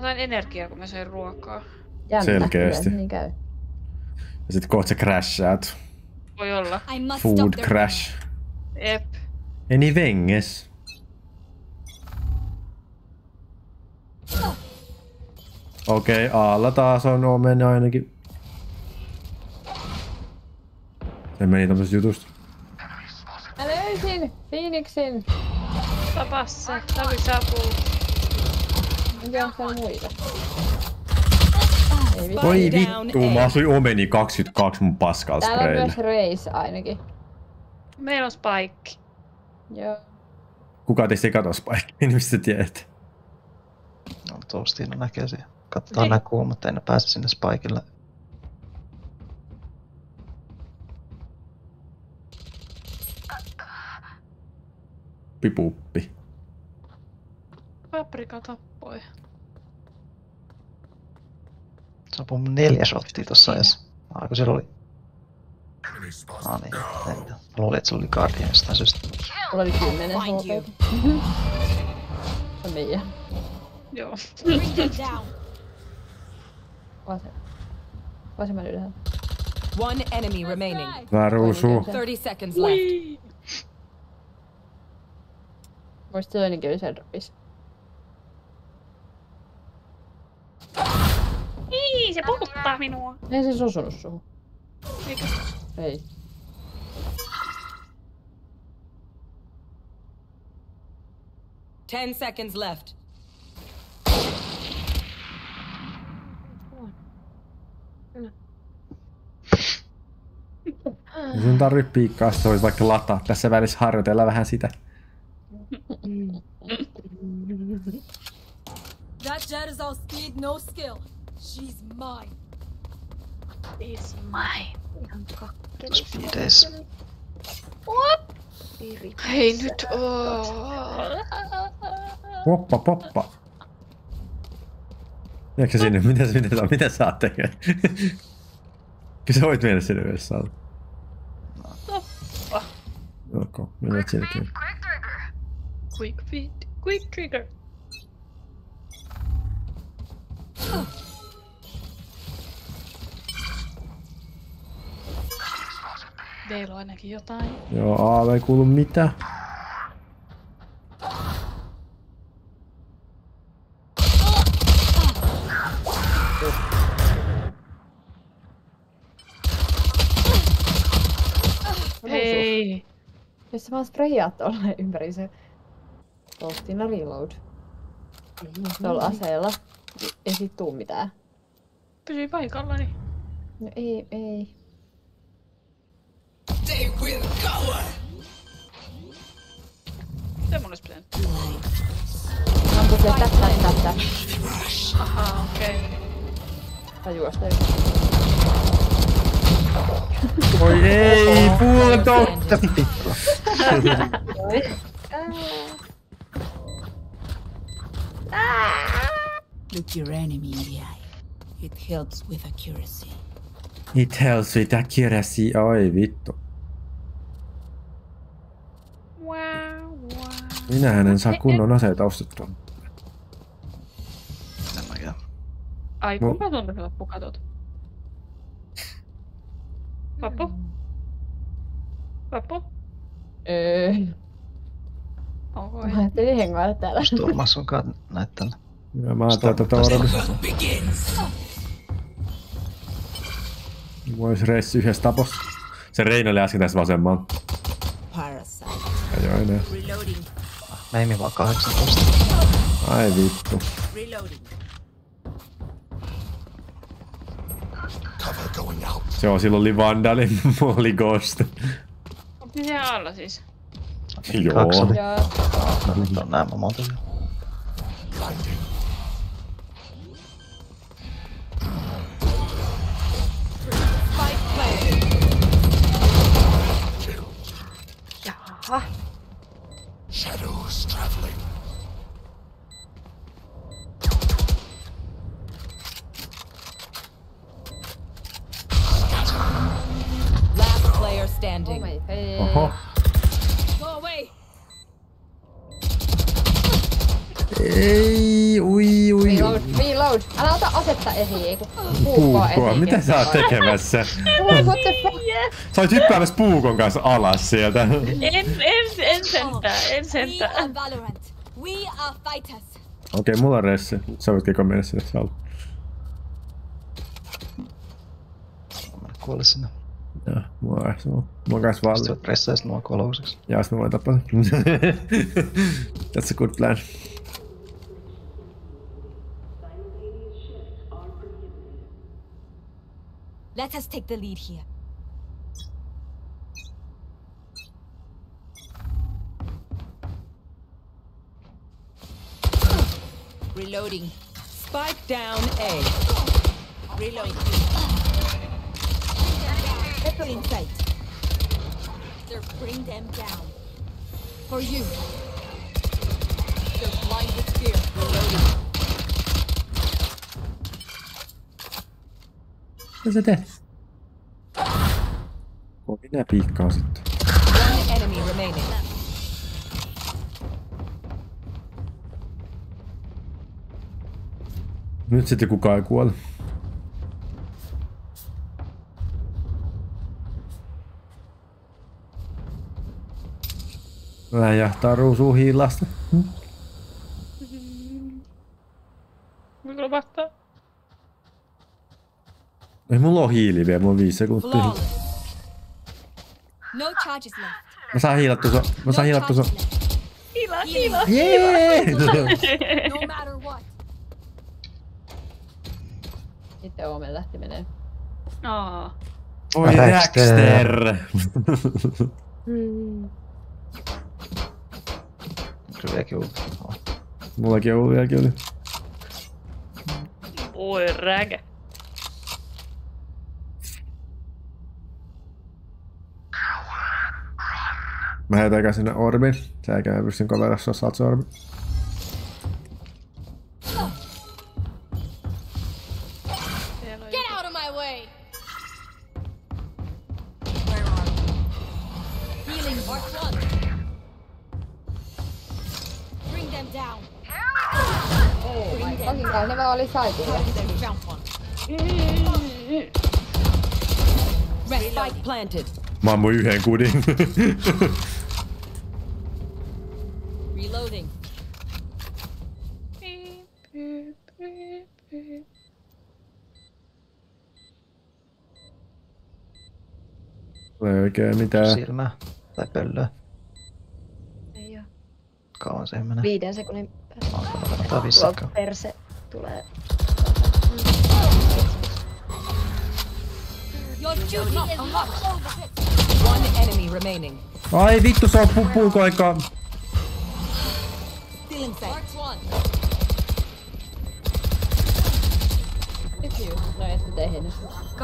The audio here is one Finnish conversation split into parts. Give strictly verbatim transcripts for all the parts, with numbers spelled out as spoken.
Mä sain energiaa, kun mä söin ruokaa. Jännä, selkeästi. niin käy. Ja sit kohta sä crashaat. Voi olla. Food crash. Jep. Eni venges. Okei, okay, Aalla taas on omeni ainakin. Se meni tommosesta jutusta. Mä löysin Phoenixin. Tapas se. Tarvits apua. En tiedä, onko siellä muita. Voi vittu, mä asuin omeni kaksikymmentäkaksi mun paskalla täällä on spraylla. myös Race ainakin. Meillä on Spike. Joo. Kuka teistä ei kato Spikea, niin mistä tiedät? No Toastina näkee siihen. Katsotaan näkyy, mutta en pääse sinne Spikelle. Pipuppi. Paprika tappoi. Se on mun neljä shottia tossa edes. Aiko siellä oli? No niin, en. Luulin, että se oli Guardian jostain syystä. Mulla oli kymmenen H P. Se on meidän. Joo. Vasen. Vasemman ylhäällä. One enemy remaining. Väruusu. thirty seconds left. Voisi toinenkin oli siellä dropissa. Ii, se puhuttaa minua. Ei se osunut suhun. Eikö? Ei. Ten seconds left. Sun tarvii piikkaa, se voisi vaikka lataa. Tässä välissä harjoitella vähän sitä. That jet is all speed, no skill. She's mine. She's mine. Speedeis. What? Hei nyt. Oh. Poppa, poppa. Jääkö sinne? Mitä sä, mitä sä, mitä sä oot tekemään? Kyllä sä voit mennä sinne yhdessä alla. Toppa. Okei, menet sinnekin. Quick feed. Quick trigger. Teillä on ainakin jotain. Joo, Aave ei kuulu mitään. Ei. Jos sä vaan sprayaat tuolla ympäri se Toastina reload. Tuolla aseella. Ei sit tuu mitään. Pysyi paikallani. No ei, ei. They will cover. Semmonen splen. Ampu se tästä, tästä. Ahaa, okei. Okay. Tai juosta yli. Oi ei, puolen totta. Look your enemy in the eye. It helps with accuracy. It helps with accuracy. Oi vittu. Wow, wow. Minähän en saa kunnon aseita ostettua. En mäkään. Ai, No. kuka tuonne loppu katot? Pappu? Pappu? Öö. Onko Mä ajattelin hengailla täällä. Sturmas onkaan näyttänyt. Ja mä ajattelin, että tätä on vois reissi yhdessä tapossa. Se Reino oli äsken tässä vasemmalla. Parasite. Ei oo enää. Reloading. Meimi vaan kahdeksantoista. Ai vittu. Reloading. Se on silloin oli Vandalin, mulla oli Ghost. Onko ne siellä alla siis? Joo. Kaksi oli. Joo. No nyt on nämä monta vielä. Spike planted. Jaha. Shadows traveling. Last player Oh standing. my god. Oho. Go away. Ei, ui, ui. Reload, reload. reload. Älä ota asetta esiin, ei kun puukkoa Puukkoa, esiin. mitä sä oot tekemässä? What the fuck? Sä oot hyppäämässä puukon kanssa alas sieltä. En, en, en sentään, en We sentään. are Valorant. We are fighters. Okei, mulla on ressi. Sä voit kekon mennä sinne salliin. Mä kuolin sinne. Joo, mulla on, mulla on kans valli. Sitten pressaisit mua kolhoseksi. Ja sit mä voin tappaa. That's a good plan. Let us take the lead here. Reloading. Spike down A. Reloading. Pepper in sight. They're bring them down. For you. They're blind with fear. Reloading. Mitä sä teet? Oh, minä piikkaan sitten. One enemy remaining. Nyt sitten kukaan ei kuole. Läjähtää ruusuu hiilasta. Hm? Voiko lopettaa? Ei mulla on hiili vielä, mulla on viisi sekuntia. Flawless. No charges left. Mä saan hiilattu sun. Mä saan No hiilattu sun. charges left. Hila, hila. Jee! No matter what. Sitten Oomen lähti menee. Aa. Oi Raxter! Mm. Kyllä vieläkin ulti. Oh. Mullakin on ollut vieläkin yli. Oi räkä. Mä heitän eikä sinne Orbin. Sä eikä mä pystyn kaverassa, jos saat se Orbi. Siellä on Get out of my way. Healing part one. Bring them down. Bring them Toki kai ne vaan oli saitilla. They found one. Red spike planted. Mä ammuin yhden kudin. Reloading. Ei oikein mitään. Silmää. Tai pöllöä. Ei oo. Kauan se menee. Viiden sekunnin päästä. Kannattaa vissikkaa. Perse tulee. Your duty is not over. One enemy remaining. Ai vittu, se on pu puukoika. Still in sight. Part one. No ette tehnyt.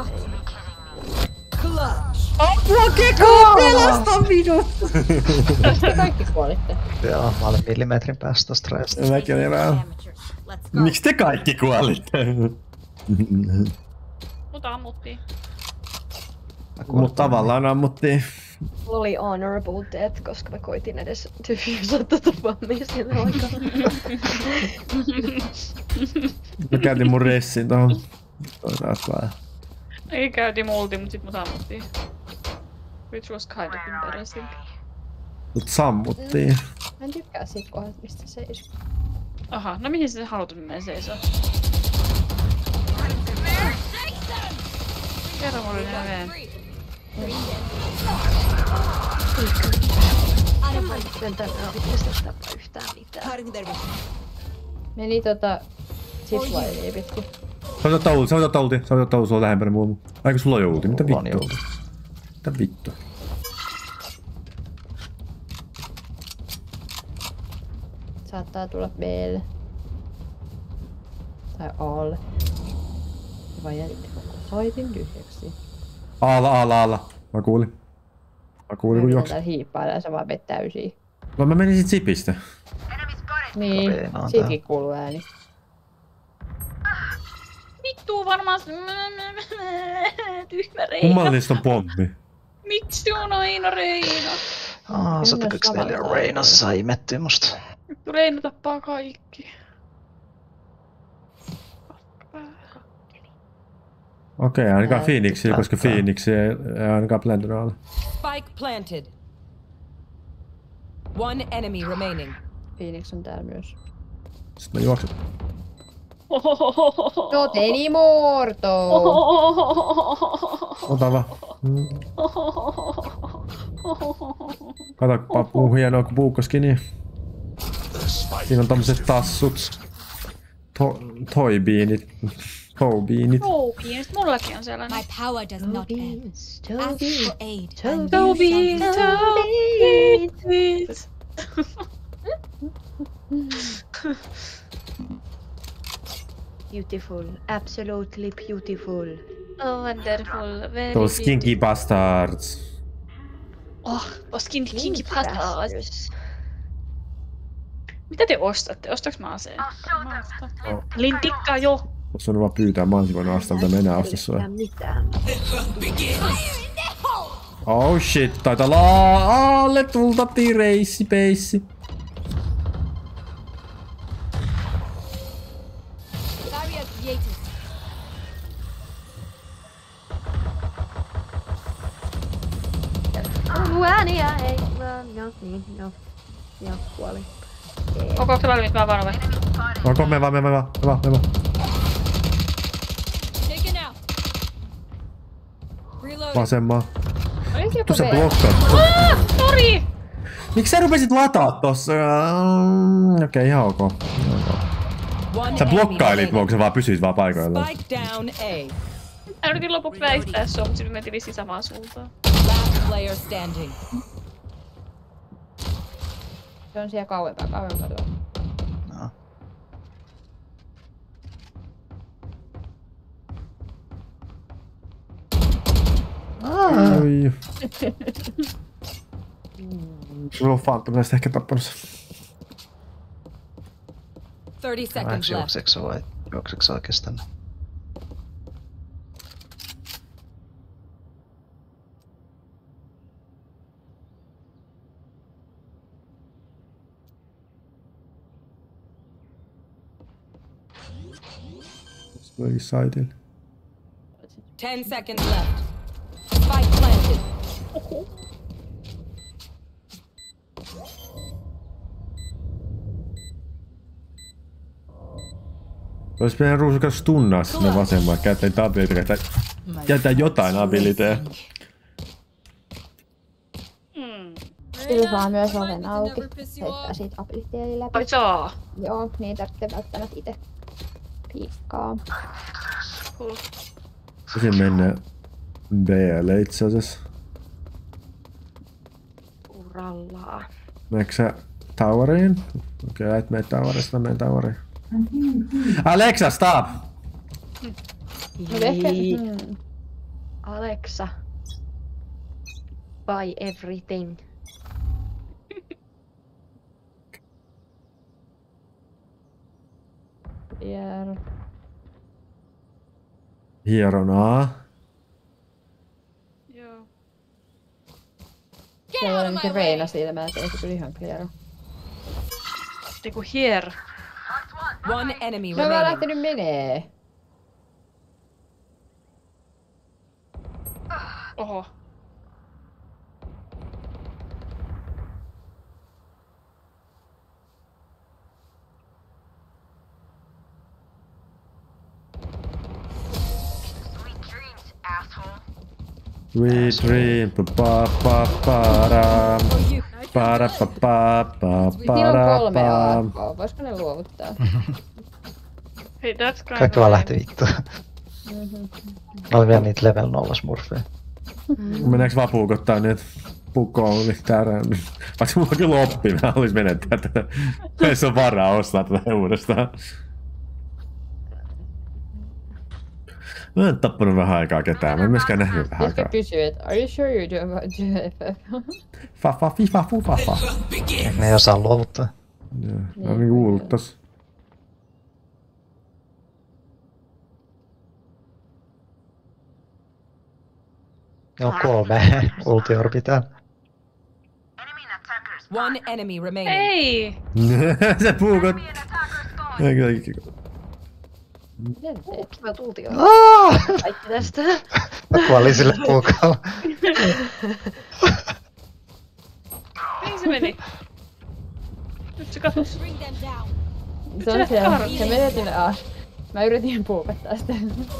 Clutch. Apua Keko, pelasta minut! Te kaikki kuolitte. Joo, mä olin millimetrin päästä tosta rajasta. Mäkin olin vähän. Miksi te kaikki kuolitte? Mut ammuttiin. Mut tavallaan ammuttiin. Mulla oli honorable death, koska mä koitin edes tyhjyysä tota pammia sillä aikaa. Mä käytin mun ressin tohon. Toi taas vaan. Ei käytiin multi, mut sit mut ammuttiin. Which was kind of embarrassing. Mut sammuttiin. Mä en tykkää siitä kohdasta, mistä seisoo. Aha, no mihin se haluat mennä seisoo? Kerro mulle ne veen. Miten tänne on pitäisi tappaa yhtään mitään. Meni tota ziplinea pitkin. Sä voit ottaa ulti, sä voit ottaa ulti, sä voit ottaa ulti, sulla on lähempänä mua. Aika sulla on jo ulti, mitä Mulla on jo vittua? Mitä vittua? Saattaa tulla B:lle. Tai A:lle. Ja vai jätitte koko saitin tyhjäksi. Aalla, aalla, aalla. Mä kuulin. Mä kuulin kun juoksi. Täällä hiippailee ja se vaan vet täysiä. No mä menin sit zipistä. Niin, Reina on siitäkin kuuluu ääni. Vittu varmaan tyhmä Reina. Kummallista on pommi. Miksi on aina Reina? Aa, sata kaksikymmentäneljä Reina, se sai imettyä musta. Vittu Reina tappaa kaikki. Okei, okay, ainakaan Ää, Phoenixia, koska Välttää. Phoenix ei ei ainakaan blendynyt alle. Spike planted. One enemy remaining. Phoenix on täällä myös. Sitten mä juoksen. No teni morto! Ota vaan. Mm. Kato, pappu hienoa kuin puukkoskini. Siinä on tommoset tassut. To toibiinit. Toubiinit. Toubiin, mullakin on sellainen. My power does not end. Ask for aid. and Toubiin, you shall toubiin. Beautiful, absolutely beautiful. Oh, wonderful, very Those skinky beautiful. bastards. Oh, oh skinky, kinky patas. Mitä te ostatte? Ostaks mä aseen? Mä ostan. Oh. Lintikka jo! Ois voinut vaan pyytää, mä olisin voinut ostaa, mutta mä enää osta sua. Ja mitään. Oh shit, taitaa laa alle tultattiin reissi peissi. barrier created. Ääniä ei. No, no, niin, no. Joo, kuoli. Onko se valmiit? Mä vaan oven. Onko me vaan, me vaan, me vaan, me vaan. Taken out. Reload. Vasemmaa. Olis joku Vittu sä V. blokkaat. Ah, sori! Miksi sä rupesit lataa tossa? Mm, Okei, okay, ihan ok. Ihan ok. One Sä enemy blokkailit mua, kun remaining. sä vaan pysyit vaan paikoillaan. Spike down A. Mä yritin lopuksi väistää sua, mutta sitten mentiin vissiin samaan suuntaan. Last player standing. Se on siellä kauempaa, kauempaa tuolla. No. Oi. Sulla on Phantom, näistä ehkä tappanut sen. thirty seconds Vähäks left. juokseksä vai juokseksä oikeastaan? Tuleekin saitille. ten seconds left. Spike planted. Olisi pitänyt ruusukas tunnaa sinne vasemmalle, käyttää niitä abiliteja. Käyttää jotain abiliteja. Hmm. Kyllä saa myös oven auki. Heittää siitä abiliteja läpi. Ai saa. Joo, niin tarvitsee välttämättä itse piikkaa. Cool. Sitten mennään B:lle itse asiassa. Urallaa. Meneekö sä toweriin? Okei, okay, et mene towerista, menen toweriin. Alexa, stop! Mut ehkä... Hmm. Alexa. Buy everything. Hier. Hieronaa. Joo. Siellä oli niinku Reina silmää, että se tuli ihan clear. Niinku here. One enemy Se on vaan remaining. lähtenyt menee. Oho. Sweet dream, pa pa pa para, para pa pa pa Niillä on para kolme pa. A K. Voisiko ne luovuttaa? Hei, that's kind Kaikki vaan lähti vittuun. Mhm. Oli vielä niitä level nolla smurfeja. Mennäänkö vaan puukottaa nyt pukoon tärään? Vaikka mulla kyllä oppi, mä haluais menettää tätä. Ei se on varaa ostaa tätä uudestaan. Mä en tappanut vähän aikaa ketään, mä en myöskään nähnyt vähän Ehkä aikaa. kysyy, että are you sure you do about J F F? Fa fa fi fa fu fa fa. Ehkä ne ei osaa luovuttaa. Joo, mä oon kuullut tossa. Joo, kolme ultiorbitaan. One enemy remaining. Ei! Se puukot. Miten teet? Kiva tultio. Aah! Kaikki tästä. Mä kuolin sille puukolla. Mihin se meni? Nyt se katos. Bring them down. Se on siellä. Se menee sinne A. Mä yritin puukottaa sitä.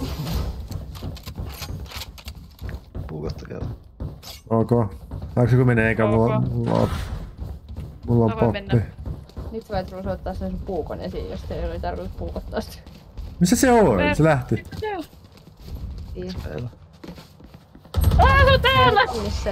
Puukottakaa. Ok. Saanko joku menee eikä mulla, Ok. mulla on, mulla on Mä voin poppi. mennä. Nyt sä voit Ruus ottaa sen sun puukon esiin, jos teillä oli tarkoitus puukottaa sitä. Missä se on? Se lähti. Meillä. Aah, se on täällä! Missä?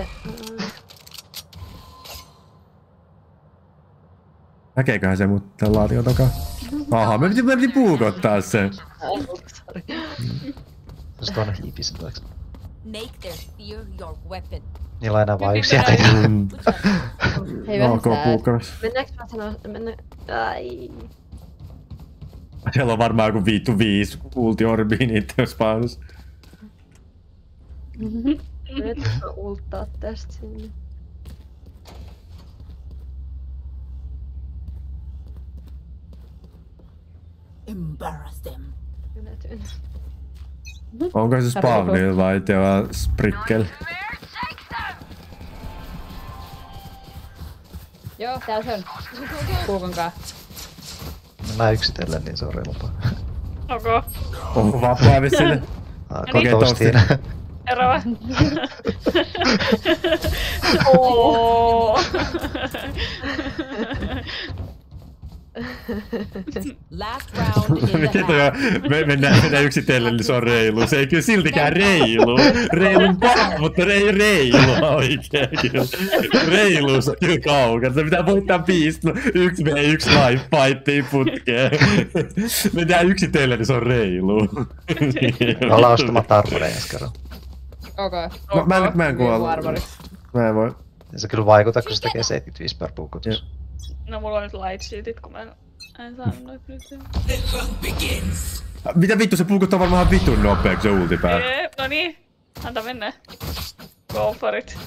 Näkeeköhän se mut tän laatikon takaa? Aha, me piti, me piti puukottaa se. Sori. Se on tuonne hiipissä taakse. Make their fear your weapon. Niillä on enää vaan yksi Mitä jätä. Mm. Hei vähän Ok, sää. puukas. Mennäänkö mä sanoa, mennä... Ai. Siellä on varmaan joku vittu viisi ulti-orbiin niitten spawnus. Yritätkö mä ulttaa tästä sinne? Embarrass them. Yletyn. Onko se spawnil vai teillä sprickel? Joo, täällä se on. Puukon kaa. Mä yksitellen, niin se on reilumpaa. Ok. Onko vapaa vissille? Ah, niin. Toastiin. Eroa. Oo. Last round in the Miten toi half. on? Me mennään, mennään yksitellen, niin se on reilu. Se ei kyllä siltikään reilu. Reilumpaa, mutta ei reilua oikein kyllä. Reiluus on kyllä kaukana. Se pitää voittaa biistä. Yksi v yksi live fightiin putkeen. Mennään yksitellen, niin se on reilu. Me ollaan ostamatta armoreja ensi kerran. Ok. Mä, mä, en, mä en kuollut. Mä en voi. Ei se kyllä vaikuta, kun se tekee seitsemänkymmentäviisi per puukotus. No mulla on nyt light sheetit, kun mä en, en saanut noit nyt. Mitä vittu, se puukottaa varmaan vitun nopea, kun se ulti päällä. Jee, no niin. Anta mennä. Go for it.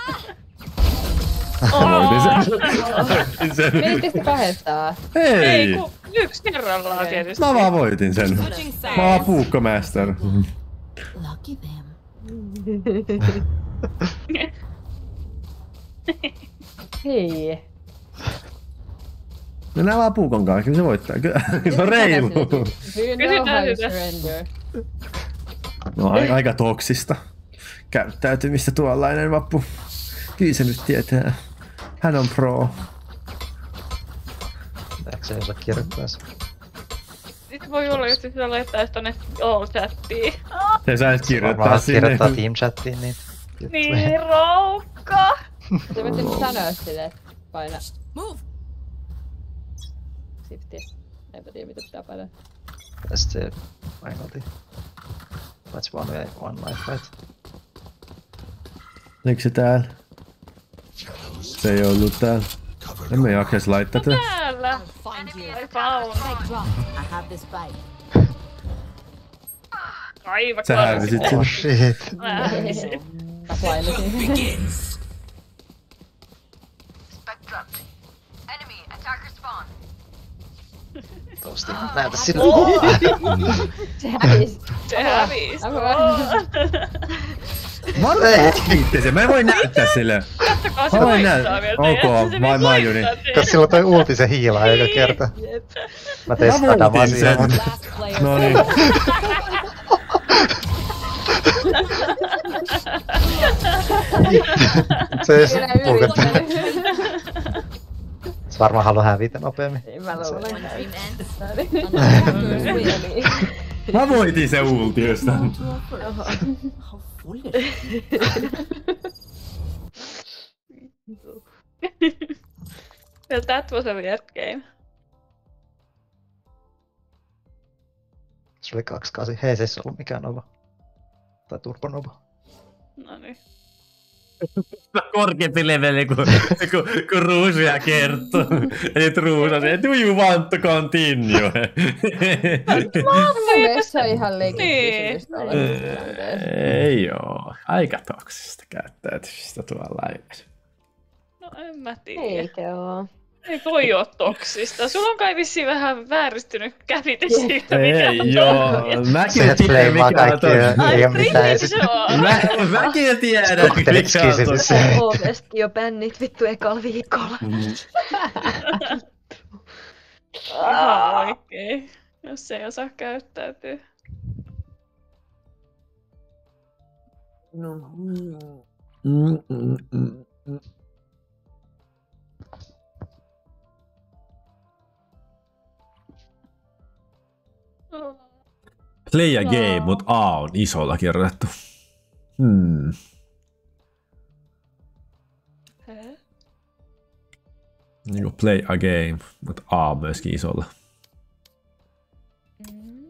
Mä voitin sen. sen. Menittekö te kahdestaan? Ei, Ei! kun yksi kerrallaan tietysti. Mä vaan voitin sen. Switching Mä oon sides. puukkomaster. Lucky them. Hei. Mennään vaan puukon kanssa, kyllä se voittaa. Kyllä se on reilu. Do you know Kysytään how to sitä. surrender? No aika, aika toksista käyttäytymistä tuollainen vappu. Kyllä se nyt tietää. Hän on pro. Ehkä se ei osaa kirjoittaa se. Nyt voi olla, jos se laittaisi tonne all-chattiin. Se sais kirjoittaa Varmaan sinne. kirjoittaa team chattiin niin. Niin, roukka! Se voitte nyt sanoa silleen, että paina Move. shiftiä. Enpä tiedä mitä pitää painaa. Ja sit se painolti. Paitsi one way, one life, right? Eikö se täällä? Se ei ollut täällä. En mä jaksais laittaa tätä. Täällä! Find you. I found. Spike drop. I have the spike. Aivan Sä hävisit sen. Oh shit. Mä hävisin. Mä painasin. Tosti. Näytä sille. Se hävisi. Se hävis. Mä oon näytti sen. Mä en voi näyttää sille. Kattokaa se Mä voin voittaa näyttää. vielä. Ok, Se vai Majuni. Kas silloin toi ulti se hiilaa joka kerta. Mä tein Mä sitä damaa muutin siihen. sen. Last player. No niin. Se ei Minä puukottaa. yritän. Se varmaan haluaa hävitä nopeammin. Mä luulen. Dream ends. Really. Mä voitin se ulti jostain. How foolish. Well, that was a weird game. Se oli kaksi kasi. Hei, se ei ollut mikään nova. Tai turbonova. No niin. Korkeampi leveli kuin, kuin, kuin Ruusia kertoo. Eli Ruusa se, do you want to continue? Mun mielestä se on ihan legit Niin. kysymys tuollaisessa tilanteessa. Ei oo. Aika toksista käyttäytymistä tuolla. No en mä tiedä. Eikö oo? Ei toi oo toksista. Sulla on kai vissiin vähän vääristynyt käsite siitä, mikä Ei on joo, toksista. mäkin Se tiedän fleimaa mikä on kaikki ja toksista. ei oo mitään. Pretty sure. Mä, mäkin tiedän Kohteliks mikä on siis toksista. se? Ovesti jo bännit vittu ekalla viikolla. Ihan oikein. Jos ei osaa käyttäytyä. No. Mm, mm, mm, mm. Play a game, mut A on isolla kirjoitettu. Hmm. Hä? Niinku play a game, mut A on myöskin isolla. Mm.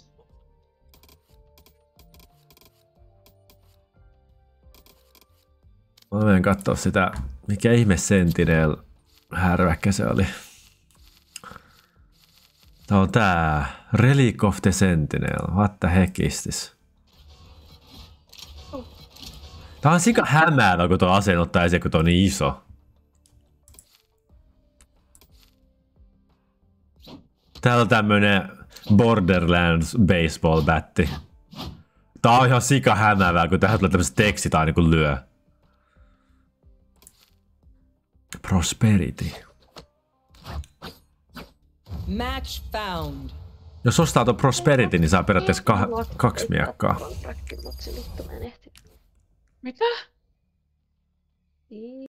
Mä menen kattoo sitä, mikä ihme Sentinel härväkkä se oli. Tää on tää Relic of the Sentinel. What the heck is this? Tää on sika hämäävä, kun tuo aseen ottaa esiin, kun tuo on niin iso. Täällä on tämmönen Borderlands baseball batti. Tää on ihan sika hämäävää, kun tähän tulee tämmöset tekstit aina kun lyö. Prosperity. Match found. Jos ostaa tuon Prosperity, niin saa periaatteessa kah- kaksi miekkaa. Mitä?